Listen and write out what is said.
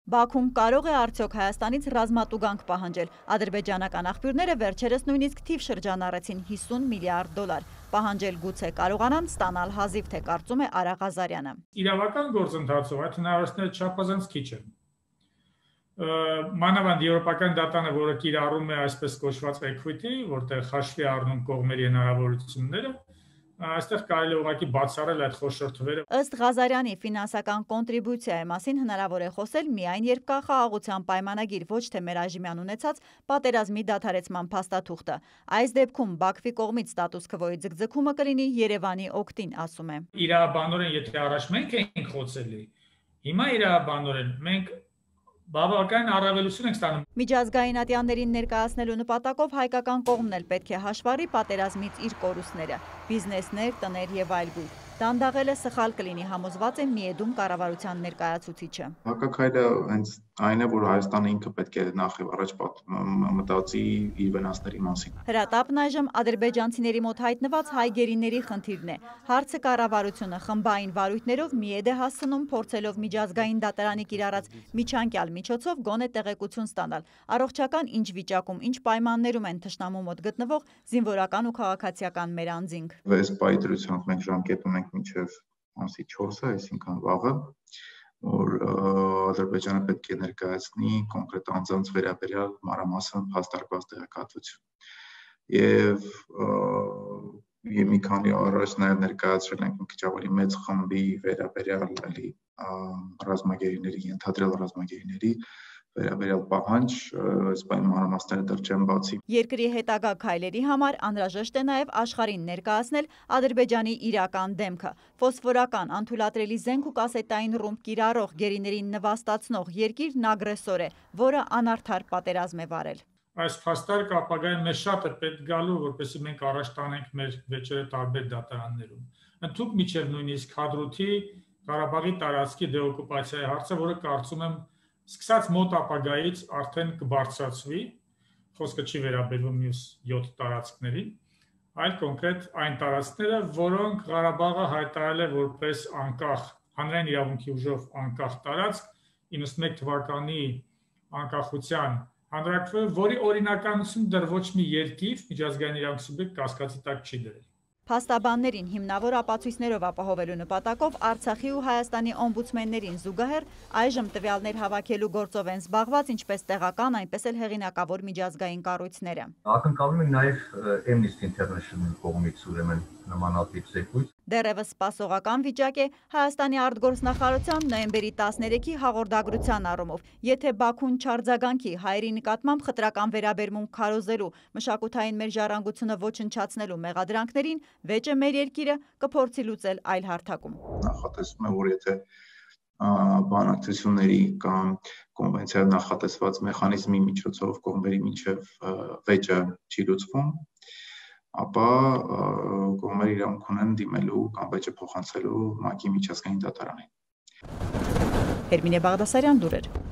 Բաքուն կարող է արդյոք Հայաստանից ռազմատուգանք պահանջել։ Ադրբեջանական աղբյուրները վերջերս նույնիսկ թիվ շրջանառեցին $50 միլիարդ։ Պահանջել գուցե կարողանան, ստանալ հազիվ թե, կարծում է Արա Ղազարյանը։ Իրավական գործընթացով այդ հնարավորությունները չափազանց քիչ են։ Մանավանդ եվրոպական դատանը, որը կիրառում է այսպես կոչված equity, որտեղ հաշվի առնում կողմերի հնարավորությունները, այստեղ կարելի է ուղղակի բացառել այդ խոշոր թվերը։ Ըստ Ղազարյանի, ֆինանսական կոնտրիբուցիայի մասին հնարավոր է խոսել միայն, երբ կա խաղաղության պայմանագիր, ոչ թե Մերաժիմյան ունեցած պատերազմի դադարեցման փաստաթուղթը։ Այս դեպքում Բաքվի կողմից ստատուս քվոյի ձգձգումը կլինի Երևանի օգտին, ասում է։ Իրավաբանորեն, եթե առաջ մենք էինք խոցելի, հիմա իրավաբանորեն մենք բավական առավելություն ենք ստանում։ Միջազգային ատյաններին ներկայացնելու նպատակով հայկական կողմն էլ պետք է հաշվառի պատերազմից իր կորուստները, բիզնեսներ, տներ եւ այլն։ Դանդաղելը սխալ կլինի, համոզված է Միեդում կառավարության ներկայացուցիչը։ Հակաքայլը հենց այն է, որ Հայաստանը ինքը պետք է նախ եւ առաջ մտածի իր վնասների մասին։ Հրատապն այժմ ադրբեջանցիների մոտ հայտնված հայ գերիների խնդիրն է։ Հարցը կառավարությունը խմբային վարույթներով Միեդ է հասցնում, փորձելով միջազգային դատարանի կիրառած միջանկյալ միջոցով գոնե տեղեկություն ստանալ։ Առողջական ինչ վիճակում, ինչ պայմաններում են թշնամու մոտ գտնվող զինվորական ու քաղաքացիական մեր անձինք։ Այս պայծրությամբ մենք ժամկետ ունենք մինչև ամսի 4-ը, այսինքն վաղը, որ Ադրբեջանը պետք է ներկայացնի կոնկրետ անձանց վերաբերյալ մանրամասն փաստարկված տեղեկատվություն։ Եվ մի քանի օր առաջ նաև ներկայացրել ենք մի քիչ ավելի մեծ խմբի վերաբերյալ ռազմագերիների, ենթադրյալ ռազմագերիների վերաբերյալ պահանջ, այս մանրամասները դեռ չեն բացի։ Երկրի հետագա քայլերի համար անհրաժեշտ է նաև աշխարհին ներկայացնել Ադրբեջանի իրական դեմքը։ Ֆոսֆորական, անթույլատրելի զենք ու կասետային ռումբ կիրառող, գերիներին նվաստացնող երկիրն ագրեսոր է, որը անարդար պատերազմ է վարել։ Այս փաստարկը ապագայում մեզ շատ է պետք գալու, որպեսզի մենք առաջ տանենք մեր վեճերը տարբեր դատարաններում։ Ընդհանուր միջև նույնիսկ Հադրութի Ղարաբաղի տարածքի դեօկուպացիայի հարցը, որը կարծում եմ սկսած մոտ ապագայից արդեն կբարձրացվի, խոսքը չի վերաբերվում մյուս 7 տարածքներին, այլ կոնկրետ այն տարածքները, որոնք Ղարաբաղը հայտարարել է որպես անկախ, հանրային իրավունքի ուժով անկախ տարածք 91 թվականի անկախության հանրակրվեով, որի օրինականություն դեռ ոչ մի երկիր միջազգային իրավունքի սուբյեկտ կասկածի տակ չի դրել։ Փաստաբաններին հիմնավոր ապացույցներով ապահովելու նպատակով Արցախի ու Հայաստանի օմբուդսմեններին զուգահեռ այժմ տվյալներ հավաքելու գործով են զբաղված ինչպես տեղական, այնպես էլ հեղինակավոր միջազգային կառույցները։ Ակնկալում են նաև Amnesty International կողմից ուրեմն նմանատիպ զեկույց։ Դեռևս սպասողական վիճակ է Հայաստանի արտգործնախարարության նոյեմբերի 13-ի հաղորդագրության առումով։ Եթե Բաքուն չարձագանքի հայերի նկատմամբ խտրական վերաբերմունք քարոզելու, մշակութային մեր ժառանգությունը ոչնչացնելու մեղադրանքներին, վեճը մեր երկիրը կփորձի լուծել այլ հարթակում։ Նախատեսվում է, որ եթե բանակցությունների կամ կոնվենցիայով նախատեսված մեխանիզմի միջոցով կողմերի միջև վեճը չի լուծվում, ապա կողմերը իրավունք ունեն դիմելու կամ վեճը փոխանցելու ՄԱԿ-ի միջազգային դատարանին։ Հերմինե Բաղդասարյան, լուրեր։